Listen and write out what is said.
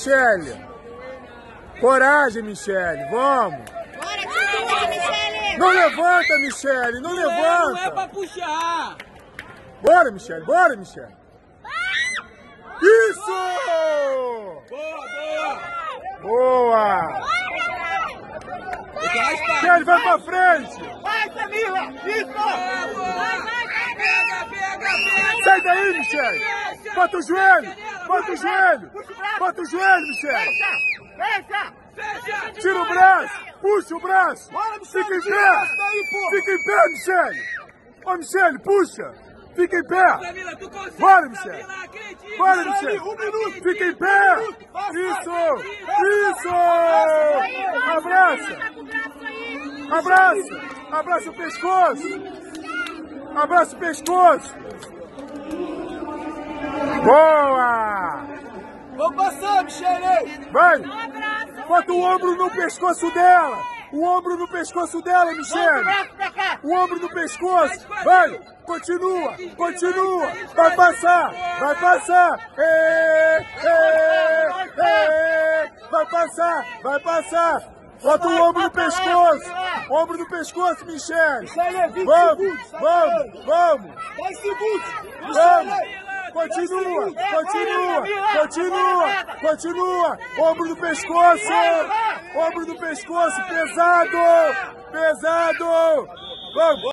Michele. Coragem, Michele. Vamos. Bora, continua, Michele. Não levanta, Michele. Não levanta. Não é pra puxar. Bora, Michele. Bora, Michele. Isso! Boa, boa. Boa! Michele, vai pra frente! Vai, Camila! Isso! Pega, pega, pega. Sai daí, Michele! Bota o joelho! Bota o joelho! Bota o joelho, Michele! Fecha! Fecha. Tira o braço! Puxa o braço! Bora, Michele! Fica em Tira o pé! braço daí, pô! Fica em pé, Michele! Ô, Michele, puxa! Fica em pé! Camila, tu consegue. Bora, Michele! Camila, acredita. Bora, Michele! Um minuto! Fica em pé! Isso! Isso! Abraça! Abraça! Abraça o pescoço! Abraça o pescoço! Boa! Vamos passar, Michele! Vai! Bota o ombro no pescoço dela! O ombro no pescoço dela, Michele! O ombro no pescoço! Vai! Continua! Continua! Vai passar! Vai passar! Vai passar! Vai passar! Bota o ombro no pescoço! Ombro no pescoço, Michele! Vamos! Vamos! Vamos! 10 segundos! Vamos! Continua! Continua! Continua! Continua! Ombro no pescoço! Ombro no pescoço! Pesado! Pesado! Vamos!